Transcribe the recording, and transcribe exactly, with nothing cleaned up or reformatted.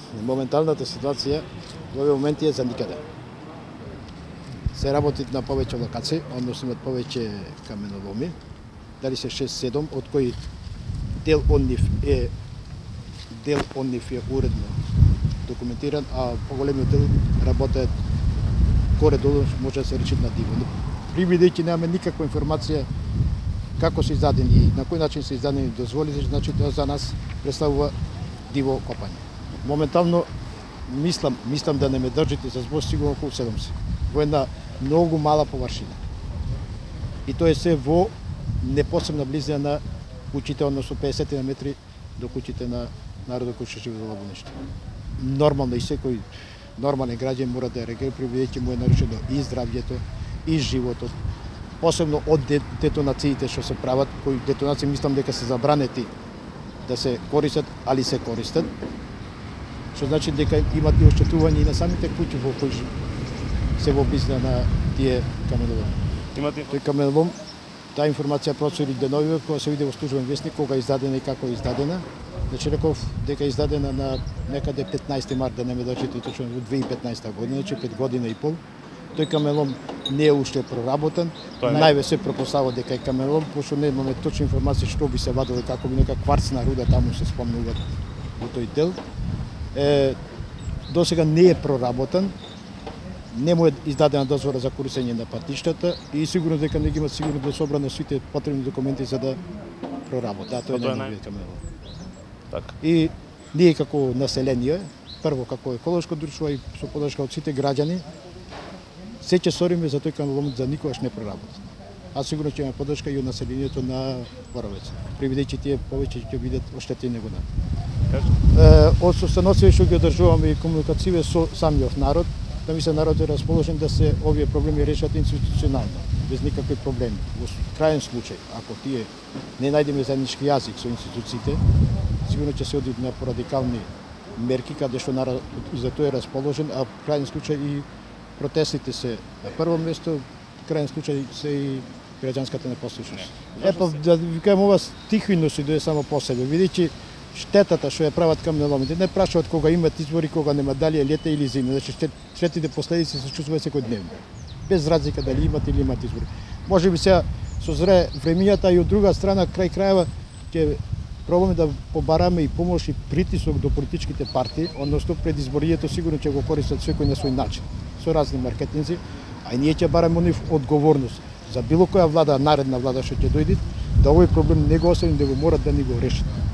Моменталната ситуација во овој момент е за никаде. Се работи на повеќе локации, односно имат повеќе каменоломи, дали се шест-седум, од кои дел од нив е дел од нив е уредно документиран, а поголемиот дел работат горе-долу, може да се речи на диво. Привидејќи немаме никаква информација како се издадени и на кој начин се издадени дозволите, значи тоа за нас представува диво копање. Моментално мислам, мислам да не ме држите за збор сигурно околу седумдесет во една многу мала површина. И тоа е се во непосебна близина на куќите, односно песет метри до куќите на народот кој што живее во Лабуниште. Нормално и секој нормален граѓан мора да реагира, привидејќи му е нарушено и здравјето, и животот. Посебно од детонациите што се прават, кои детонации мислам дека се забранети да се користат, али се користат. Што значи дека имат и оштетување и на самите куќи во кои се во близина на тие каменоломи. Имате тој каменолом, таа информација процури денови кога се види во службен весник кога е издадена и како е издадена. Значи реков дека е издадена на некаде петнаесети март, да не ме дочите точно во две илјади и петнаесета година, значи пет година и пол. Тој каменолом не е уште проработен. Најве се пропоставува дека е каменолом, пошто немаме точна информација што би се вадило, како би нека кварцна руда таму се спомнува во тој дел. Е, до сега не е проработен, не му е издадена дозвола за користење на патиштата и сигурно дека не ги има сигурно да собрано сите потребни документи за да проработи. А тоа е најновиот каменолом. Така. И ние како население, прво како еколошко друштво и со подршка од сите граѓани, се ќе сориме за тој каменолом за никогаш не проработи. А сигурно ќе има подршка и од населението на Боровец. Привидејќи тие повеќе ќе бидат оштетени него на. Од состаноците што ги одржуваме и комуникација со самиот народ, да ми се народ е расположен да се овие проблеми решат институционално, без никакви проблеми. Во крајен случај, ако тие не најдеме заеднички јазик со институциите, сигурно ќе се оди на порадикални мерки каде што народ и за тоа е расположен, а во крајен случај и протестите се на прво место, во крајен случај се и граѓанската непослушност. Е па да ви кажам, ова стихвино си дое само по себе, видејќи штетата што ја прават каменоломите, не прашуваат кога имат избори, кога нема, дали е лете или зима, значи штетите последици се чувствуваат секојдневно. Без разлика дали имат или имат избори. Може би сега созрее времињата и од друга страна крај крајава ќе пробаме да побараме и помош и притисок до политичките партии, односно пред изборињето сигурно ќе го користат секој на свој начин, со разни маркетинзи, а и ние ќе бараме од нив одговорност за било која влада, наредна влада што ќе дојде, да овој проблем не го оставим, да го морат да ни го решат.